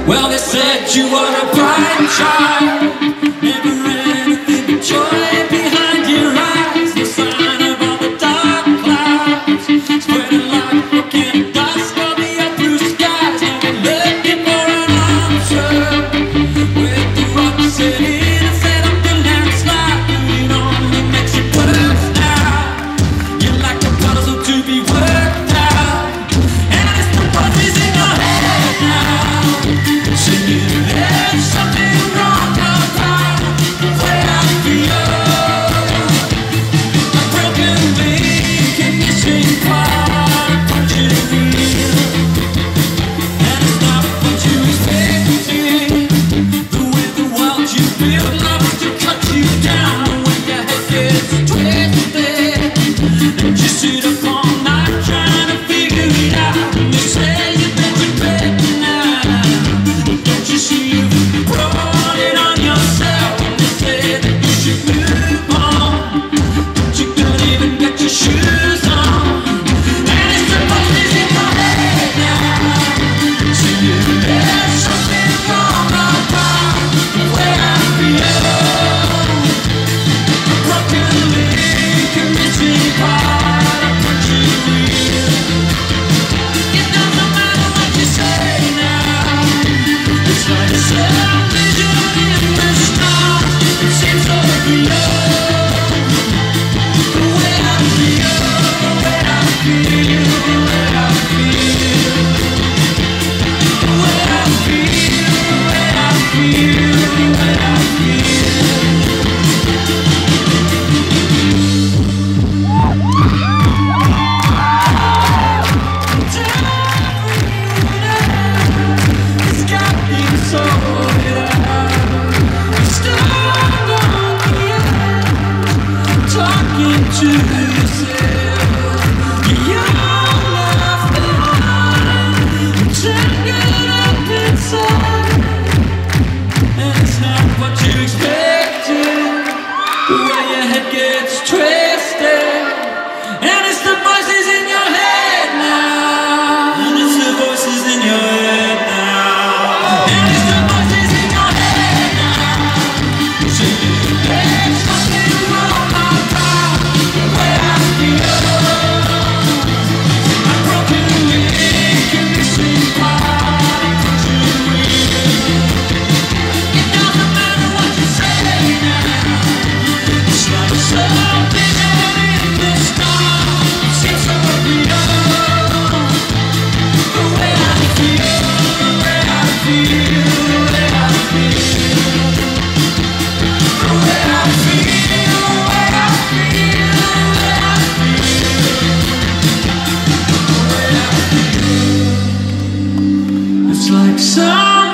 Well, they said you were a bright child, never anything but joy behind your eyes. The sign of all the dark clouds, spreading like volcanic dust over your blue skies. Now we're looking for an answer with the rocks set in and set up the landslide. It only makes it worse now. You're like a puzzle to be worked out, and it's the voices in your head now singing, there's something wrong about the way I feel. A broken link and missing part, punching a wheel, and it's not what you expected. The way the world you build loves to cut you down, the way your head gets twisted, and you sit up all night trying to figure it out. And they say you better bet now. Don't you see you've brought it on yourself? And they say that you should move on, but you can't even get your shoes on. And it's the voices in your head now singing, there's something wrong about the way I feel. A broken link, a missing part, a punching wheel. It doesn't matter what you say now. It's like a sound vision in the stars. It seems so real. The way I feel, the way I feel, the way I feel, the way I feel, the way I feel, the way I feel. It's got me sorted out. Stuck on the edge, talking to yourself. You're left behind, tangled up inside, and it's not what you expected. The way your head gets twisted, and it's the voices in your head now. And it's the voices in your head now. And it's the voices in your head now singing, there's something wrong about the way I feel. A broken link, a missing part, a punching wheel. It doesn't matter what you say now. It's like something in the stars. It seems so real. The way I feel, the way I feel, the way I feel, the way I feel, the way I feel, the way I feel. It's like some